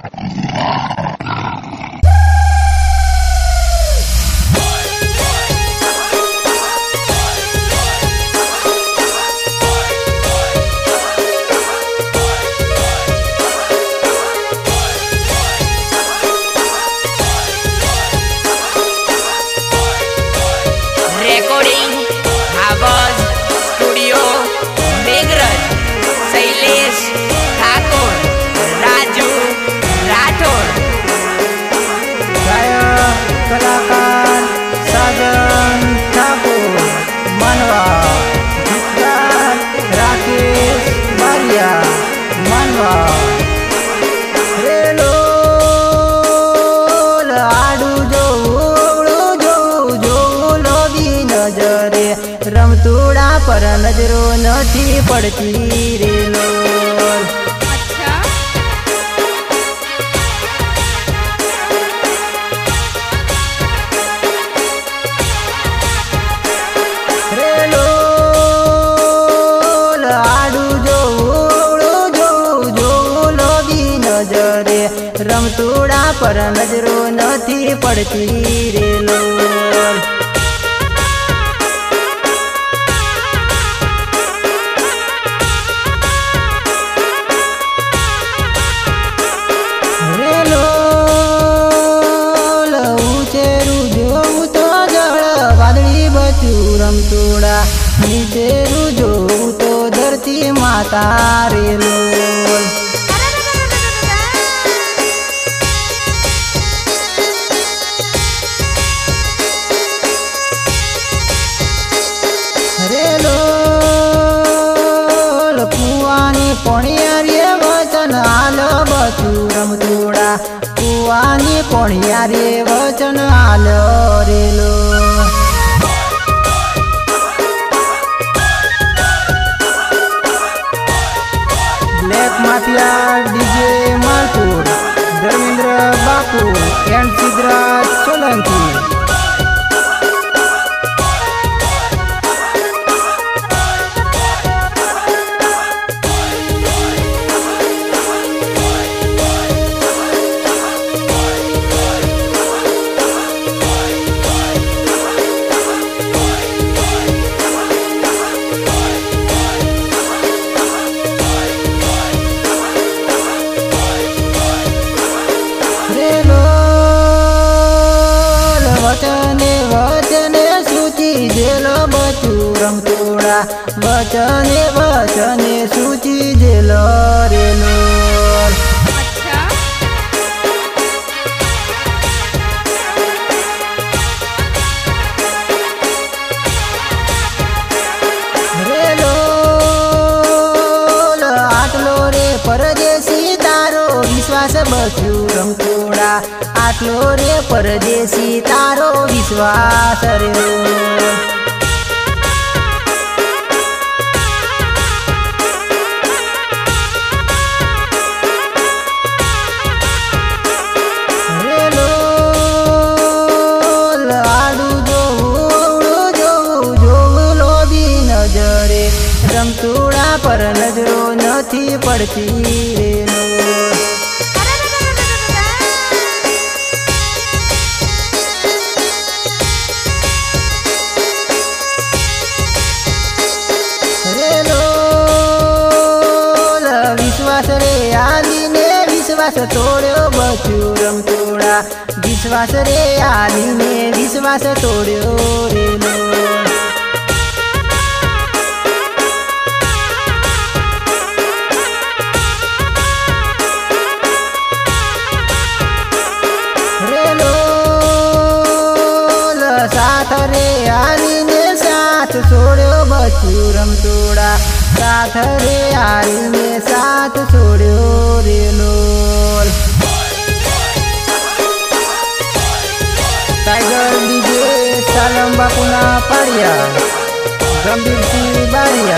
रमतोड़ा पर नजरो नथी पड़ती रे लोल। अच्छा रे लोल आडू जो लोभी नजरे रमतोड़ा पर नजरो नथी पड़ती रे लोल। रमतोड़ा नीचे रुजो तो धरती माता रे लोल। रे लोल कुआनी पणियारी वचन आल बचू रमतोड़ा कुआनी पणियारी वचन आल रे लोल। Mafia DJ Malpur Dharmendra Bapu and Siddhraj Solanki. वचने सूची जेल बचू रमतोड़ा वचने सूची जेल रे लोल। अच्छा रे लोल आटलो रे परदेशी तारो विश्वास बचू रमतोड़ा आटलो रे परदेशी तारो विश्वास रे लोल। रे लोल आडू जो लोभी नजरे रमतोड़ा पर नजरो नथी पड़ती रे लोल। विश्वास तोड़ो बचू रमतोड़ा विश्वास रे आली ने विश्वास तोड़ो रे लोल। रे लोल साथ रे आली ने साथ छोड़ो बचू रमतोड़ा साथ रे आली ने साथ छोड़ो रे लोल। टाइगर डीजे सालम बापुना पाड़िया गंभीर सिंह बाड़िया।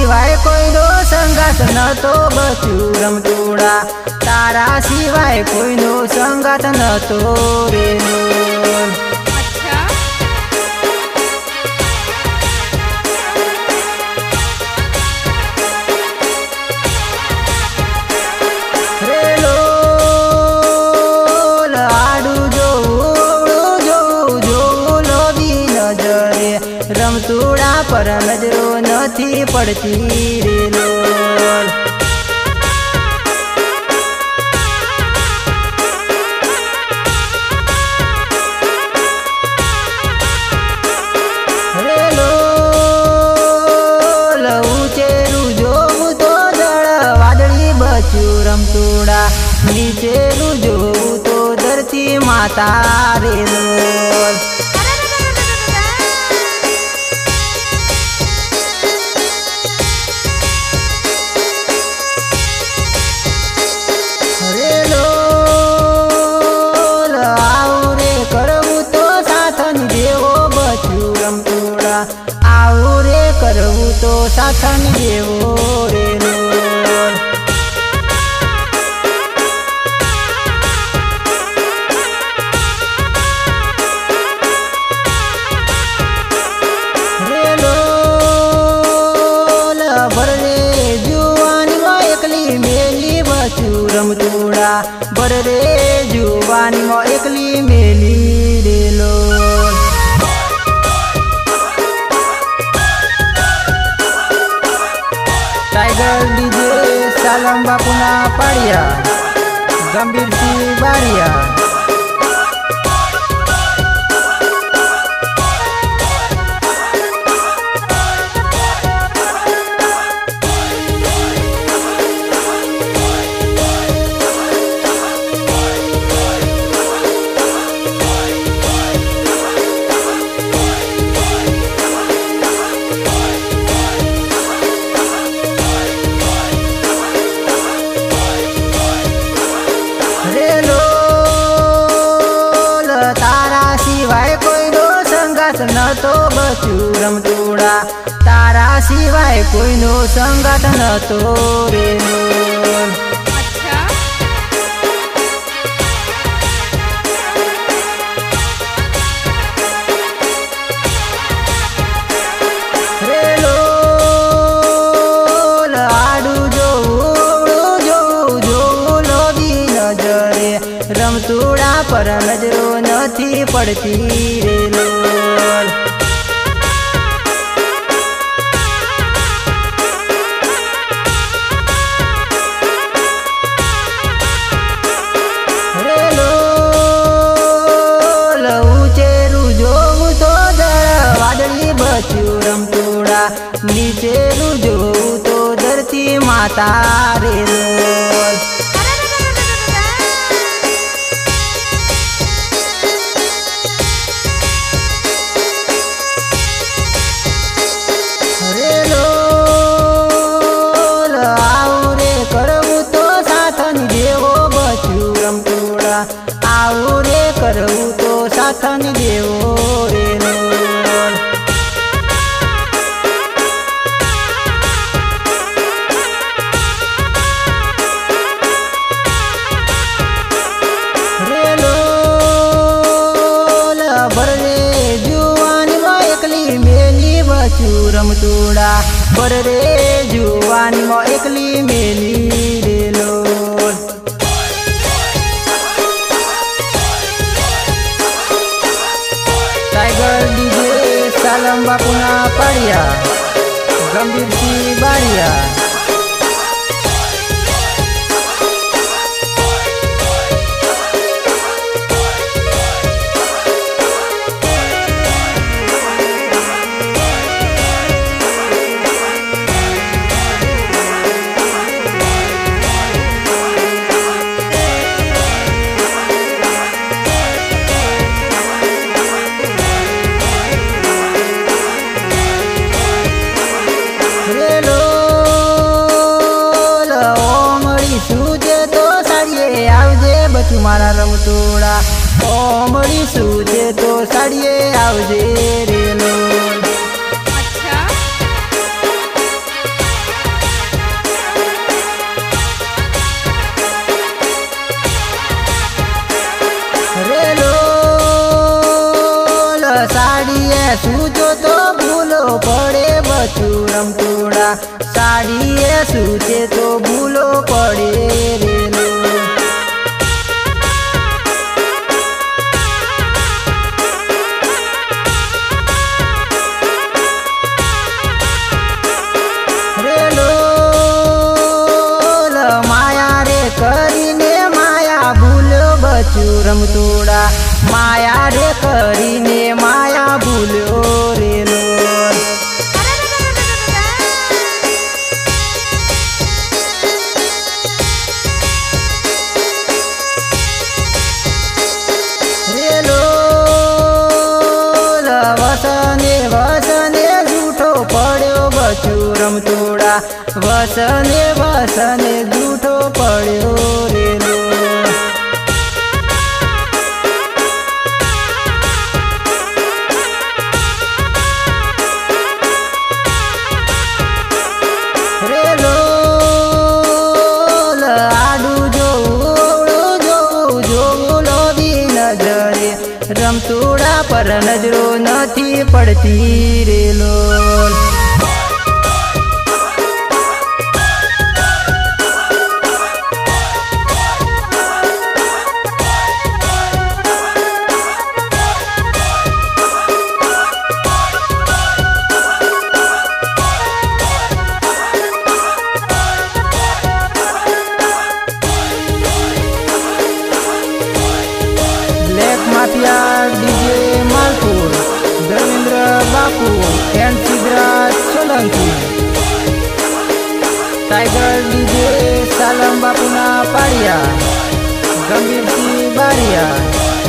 સિવાય કોઈનો સંગાત નતો બચ્યું રમતોડા તારા સિવાય કોઈનો સંગાત નતો રે લોલ રમતોડા પર નજરો નથી પડતી રે લોલ રે લોલ ઊંચેરું જોવું તો જળ વાદળી બચ્યું રમતોડા નીચેનું જોવું તો ધરતી માતા રે લોલ આવું રે કરવું તો સાથન જેવો રે લોલ રે લોલ ભરરે જુવાનીમાં એકલી મેલી બચ્યું રમતોડા ભરરે જુવાનીમાં એકલી મેલી રે લોલ टाइगर डीजे सालम बापुना पाड़िया गंभीर सिंह बारिया નતો બચ્યું રમતોડા તારા સિવાય કોઈનો સંગાત નતો રે લોલ રે લોલ આડું જોવું જોવું લોભી નજરે રમતોડા પર નજરો નથી પડતી રે લોલ રે લોલ ઊંચેરું જોવું તો જળ વાદળી બચ્યું રમતોડા નીચેનું જોવું તો ધરતી માતા રે લોલ આવું રે કરવું તો સાથન જેવો રે લોલ રે લોલ ભરરે જુવાનીમાં એકલી મેલી બચ્યું રમતોડા ભરરે જુવાનીમાં એકલી મેલી રે લોલ टाइगर डीजे सालम बापुना पाड़िया गंभीर सिंह बारिया मारा रमतोड़ा ओमड़ी सूझे तो साड़िए आवजे रे लोल રમતુડા સાડીએ સૂચે તો ભૂલો પડે રેલો રેલો માયા રે કરીને માયા ભૂલ્યો બચ્યું રમતુડા માયા રે કરીને માયા ભૂલ્યો રેલો રેલો વસને વસને જૂઠો પડ્યો બચ્યું રમતુડા વસને વસને જૂઠો પડ્યો રેલો રેલો આડું જોવું જોવું જોવું લોભી નજરે રમતુડા પર નજરો નથી પડતી રેલો mafia DJ Malpur Dharmendra Bapu and Siddhraj Solanki Tiger DJ Salam બાપુના પાડિયા ગંભીરસિંહ બારિયા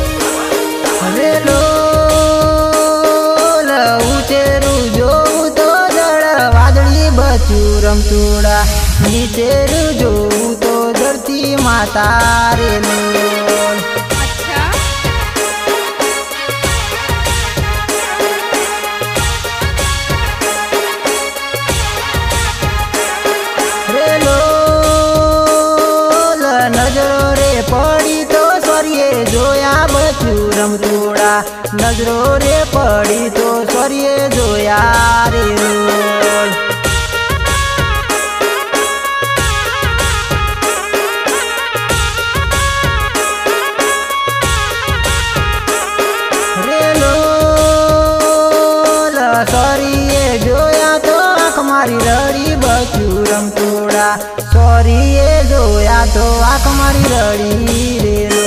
રેલો ઉચેરું જોવું તો જળ વાદળી બચ્યું રમતુડા નીચેરું જોવું તો ધરતી માતા રેલો નજરો રે પડી તો સ્વર્ગે જોયા બચ્યું રમતુડા નજરો રે પડી તો સ્વર્ગે જોયા રે રેલો સ્વર્ગે જોયા તો આંખ મારી રડી બચ્યું રમતુડા સોરીએ જોયા તો આંખ મારી રડી રેલો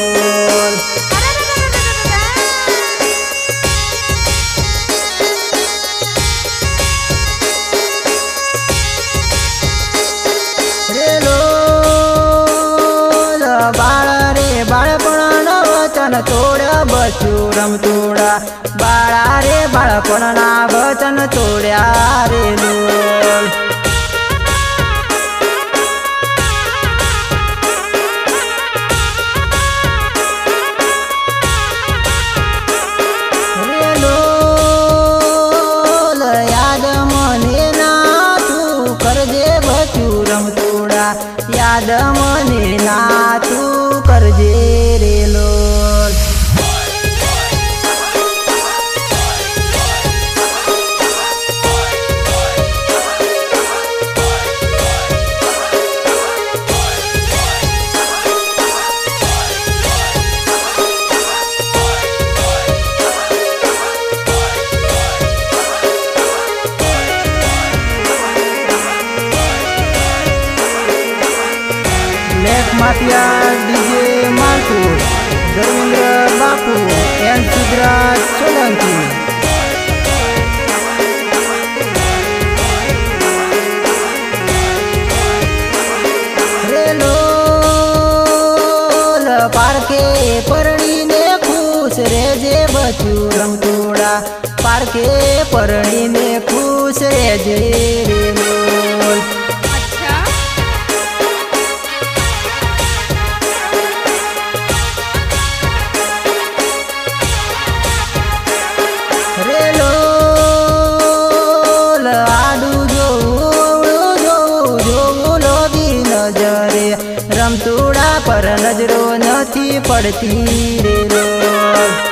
રેલો બાળ રે બાળપણ વચન તોડ્યા બચ્યું રમતુડા બાળા રે બાળપણના વચન તોડ્યા રેલો રમતુડા યાદ મને ના તું કરજે રેલો mafia DJ Malpur Dharmendra Bapu and Siddhraj Solanki રેલો પાર્કે પરણીને ખુશ રેજે બચ્યું રમતુડા પાર્કે પરણીને ખુશ રેજે રેલો રેલો આડું જોવું જોવું લોભી નજરે રમતુડા પર નજરો નથી પડતી રેલો